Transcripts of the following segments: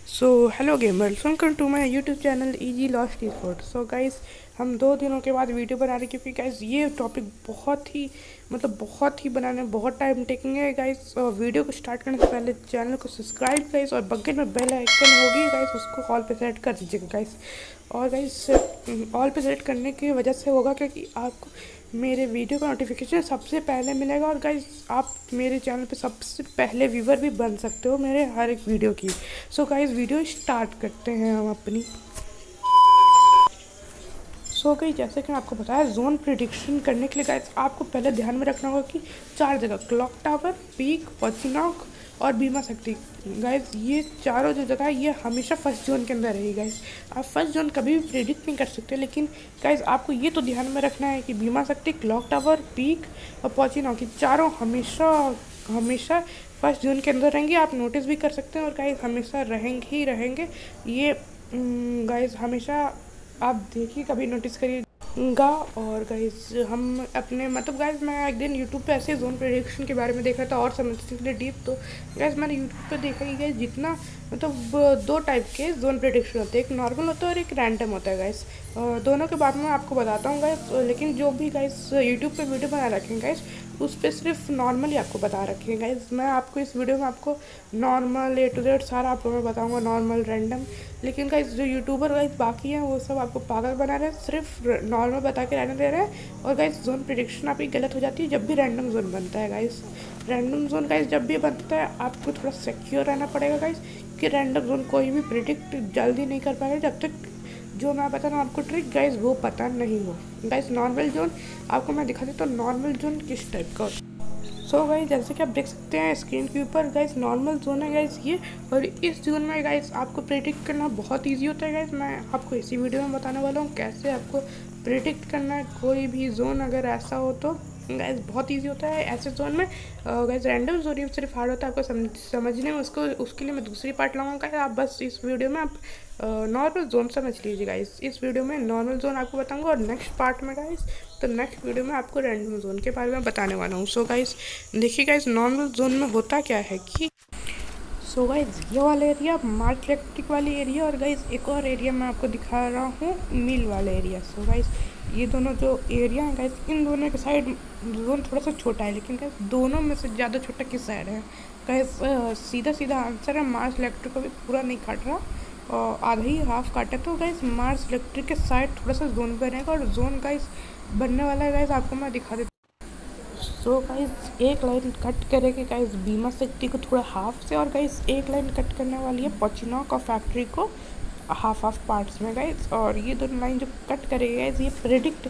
So hello gamers, welcome to my YouTube channel easy lost sport. So guys, हम 2 दिनों के बाद video बना रहे हैं क्योंकि गाइस ये टॉपिक बहुत ही बनाने में बहुत टाइम टेकिंग है गाइस। वीडियो को स्टार्ट करने से पहले चैनल को सब्सक्राइब गाइस और बगल में बेल आइकन होगी गाइस, उसको ऑल पे सेट कर दीजिएगा गाइस। और गाइस ऑल पे सेट करने की वजह से होगा क्योंकि आपको मेरे वीडियो का नोटिफिकेशन सबसे पहले मिलेगा। और गाइस, आप मेरे चैनल पे सबसे पहले व्यूवर भी बन सकते हो मेरे हर एक वीडियो की। सो गाइस, वीडियो स्टार्ट करते हैं हम अपनी। सो गाइस, जैसे कि मैं आपको बताया, जोन प्रिडिक्शन करने के लिए गाइस आपको पहले ध्यान में रखना होगा कि 4 जगह क्लॉक टावर, पीक, पोचिनॉक और बीमा शक्ति गाइस, ये चारों जो जगह है ये हमेशा फर्स्ट जोन के अंदर रहेगी गाइस। आप फर्स्ट जोन कभी भी प्रेडिक्ट नहीं कर सकते, लेकिन गाइस आपको ये तो ध्यान में रखना है कि बीमा शक्ति, क्लॉक टावर, पीक और पोचिनॉक, ये चारों हमेशा हमेशा फर्स्ट जोन के अंदर रहेंगे। आप नोटिस भी कर सकते हैं और गाइस हमेशा रहेंगे ही रहेंगे ये गाइस, हमेशा आप देखिए, कभी नोटिस करिएगा। और गाइस हम अपने गाइस, मैं एक दिन यूट्यूब पे ऐसे जोन प्रेडिक्शन के बारे में देख रहा था और समझने के लिए डीप। तो गाइस मैंने यूट्यूब पे देखा कि गाइस जितना दो टाइप के जोन प्रेडिक्शन होते हैं, एक नॉर्मल होता है और एक रैंडम होता है गाइस। दोनों के बारे में आपको बताता हूँ गाइस, लेकिन जो भी गाइस यूट्यूब पे वीडियो बना रखे हैं गाइस, उस पर सिर्फ नॉर्मली आपको बता रखे हैं गाइस। मैं आपको इस वीडियो में आपको नॉर्मल A to Z सारा आपको मैं बताऊँगा, नॉर्मल रैंडम। लेकिन गाइस जो यूट्यूबर गाइस बाकी हैं वो सब आपको पागल बना रहे हैं, सिर्फ नॉर्मल बता के रहने दे रहे हैं। और गाइस जोन प्रिडिक्शन आपकी गलत हो जाती है जब भी रैंडम जोन बनता है गाइस। रैंडम जोन गाइस जब भी बनता है आपको थोड़ा सिक्योर रहना पड़ेगा गाइस, कि रैंडम जोन कोई भी प्रिडिक्ट जल्दी नहीं कर पाएगा जब तक जो मैं बता रहा हूँ आपको ट्रिक गाइस वो पता नहीं हो गाइस। नॉर्मल जोन आपको मैं दिखा देता हूँ नॉर्मल जोन किस टाइप का। सो गाइस, जैसे कि आप देख सकते हैं स्क्रीन के ऊपर गाइस, नॉर्मल जोन है गाइस ये। और इस जोन में गाइस आपको प्रेडिक्ट करना बहुत इजी होता है गाइस। मैं आपको इसी वीडियो में बताने वाला हूँ कैसे आपको प्रेडिक्ट करना है कोई भी जोन अगर ऐसा हो तो गाइस, बहुत इजी होता है ऐसे जोन में। गाइस रैंडम जोन सिर्फ हार्ड होता है आपको समझने में, उसको उसके लिए मैं दूसरी पार्ट लाऊंगा। आप बस इस वीडियो में आप नॉर्मल जोन समझ लीजिए गाइस। इस वीडियो में नॉर्मल जोन आपको बताऊंगा और नेक्स्ट पार्ट में गाइस, तो नेक्स्ट वीडियो में आपको रैंडम जोन के बारे में बताने वाला हूँ। सो गाइस देखिए गाइस, नॉर्मल जोन में होता क्या है कि सो गाइस ये वाला एरिया मार्च इलेक्ट्रिक वाली एरिया, और गाइस एक और एरिया मैं आपको दिखा रहा हूँ मिल वाला एरिया। सो गाइस ये दोनों जो एरिया हैं गाइस, इन दोनों के साइड जोन थोड़ा सा छोटा है, लेकिन गाइस दोनों में से ज़्यादा छोटा किस साइड है गाइस? सीधा सीधा आंसर है मार्च इलेक्ट्रिक को भी पूरा नहीं काट रहा और आधा ही हाफ काटा। तो गाइस मार्च इलेक्ट्रिक के साइड थोड़ा सा जोन बनेगा और जोन गाइस बनने वाला है गाइस, आपको मैं दिखा देता हूँ। सो गाइस एक लाइन कट करेगी गाइस बीमा सिटी को थोड़ा हाफ से, और गाइस एक लाइन कट करने वाली है पोचिनॉक और फैक्ट्री को हाफ पार्ट्स में गाइस। और ये दोनों लाइन जो कट करेगी गाइस ये प्रेडिक्ट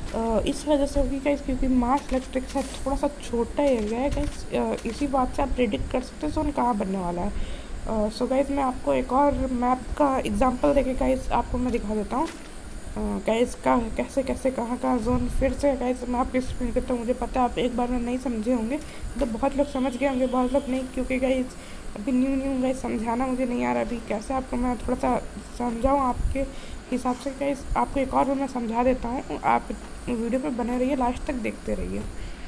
इस वजह से होगी गाइस क्योंकि मार्च इलेक्ट्रिक से थोड़ा सा छोटा एरिया है गाइस। इसी बात से आप प्रेडिक्ट कर सकते हैं जोन कहाँ बनने वाला है। सो गाइस मैं आपको एक और मैप का एग्जांपल देके गाइस आपको मैं दिखा देता हूँ गाइस का कैसे कैसे कहाँ कहाँ जोन। फिर से गाइस मैं आपको एक्सप्लेन करता हूँ, मुझे पता है आप एक बार में नहीं समझे होंगे, तो बहुत लोग समझ गए होंगे, बहुत लोग नहीं, क्योंकि गाइस अभी न्यू गाइस समझाना मुझे नहीं आ रहा अभी कैसे आपको मैं थोड़ा सा समझाऊँ आपके हिसाब से। गाइस आपको एक और बार मैं समझा देता हूँ, आप वीडियो पे बने रहिए, लास्ट तक देखते रहिए।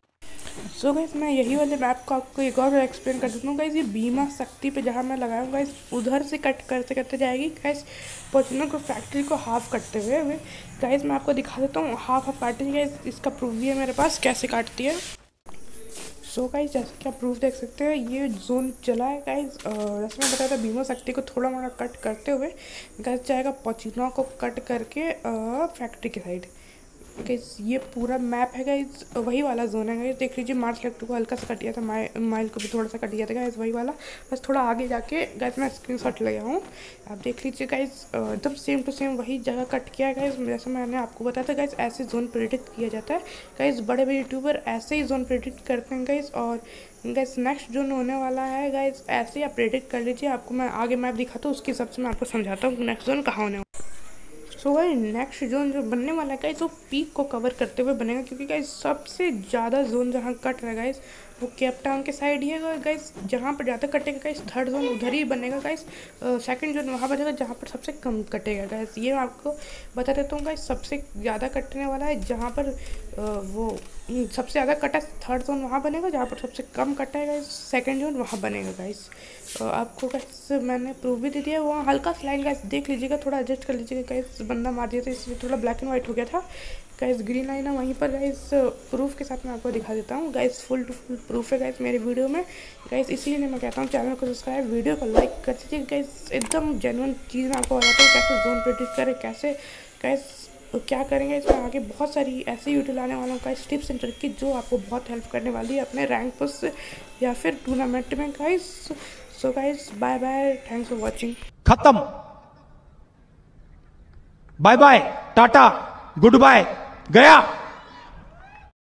सो गाइस मैं यही वाले मैप को आपको एक और एक्सप्लेन कर देता हूँ गाइस। ये बीमा शक्ति पे जहाँ मैं लगाया हूँ गाइस, उधर से कट करते करते जाएगी गाइस पोचिनॉक को फैक्ट्री को हाफ कटते हुए गाइस मैं आपको दिखा देता हूँ हाफ काटती है गाइस। इसका प्रूफ भी है मेरे पास कैसे काटती है। सो गाइस जैसे कि आप प्रूफ देख सकते हैं ये जोन चला है गाइस। जैसे मैं बताया था बीमा शक्ति को थोड़ा मोड़ा कट करते हुए गाइस जाएगा पोचिनॉक को कट करके फैक्ट्री के साइड। गाइस ये पूरा मैप है गाइस, वही वाला जोन है गाइस। देख लीजिए मार्च इलेक्ट्रिक को हल्का सा कट गया था, माइल को भी थोड़ा सा कट गया था गाइस, वही वाला। बस थोड़ा आगे जाके गाइस मैं स्क्रीनशॉट ले गया हूँ, आप देख लीजिए गाइस। एकदम सेम टू सेम वही जगह कट किया है गाइस, जैसे मैंने आपको बताया था गाइस। ऐसे जोन प्रेडिक्ट किया जाता है गाइस, बड़े बड़े यूट्यूबर ऐसे ही जोन प्रेडिक्ट करते हैं गाइस। और गाइस नेक्स्ट जोन होने वाला है गाइस, ऐसे ही आप प्रेडिक्ट कर लीजिए। आपको मैं आगे मैप दिखाता हूँ, उसके हिसाब से मैं आपको समझाता हूँ नेक्स्ट जोन कहाँ होने वाला। सो गाइस नेक्स्ट जोन जो बनने वाला है गाइस वो पीक को कवर करते हुए बनेगा, क्योंकि गाइस सबसे ज़्यादा जोन जहाँ कट रहा है गाइस वो केप टाउन के साइड ही है गाइस। जहाँ पर ज़्यादा कटेगा गाइस थर्ड जोन उधर ही बनेगा गाइस। सेकंड जोन वहाँ बनेगा जहाँ पर सबसे कम कटेगा गाइस। ये मैं आपको बता देता हूँ गाइस, सबसे ज़्यादा कटने वाला है जहाँ पर वो सबसे ज़्यादा कटा थर्ड जोन वहाँ बनेगा, जहाँ पर सबसे कम कटा है गाइस सेकंड जोन वहाँ बनेगा गाइस। आपको गाइस मैंने प्रूफ भी दे दिया। वहाँ हल्का सा लाइन गाइस देख लीजिएगा, थोड़ा एडजस्ट कर लीजिएगा गाइस, बंदा मार दिया था इसलिए थोड़ा ब्लैक एंड वाइट हो गया था गाइस। ग्रीन लाइन है वहीं पर गाइस, प्रूफ के साथ मैं आपको दिखा देता हूँ guys. Full to full proof है गाइस मेरे वीडियो में गाइस, इसीलिए मैं कहता हूँ चैनल को सब्सक्राइब, वीडियो को लाइक कर दीजिए गाइस। एकदम जेन्युइन चीज़ मैं आपको बताता हूँ कैसे जोन प्रेडिक्ट करें, कैसे गाइस क्या करेंगे। इसमें आगे बहुत सारी ऐसी वीडियो लाने वालों का टिप्स एंड ट्रिक की जो आपको बहुत हेल्प करने वाली है अपने रैंक पुश या फिर टूर्नामेंट में guys. So guys bye bye, thanks for watching. खत्म, bye bye, tata, goodbye, गया।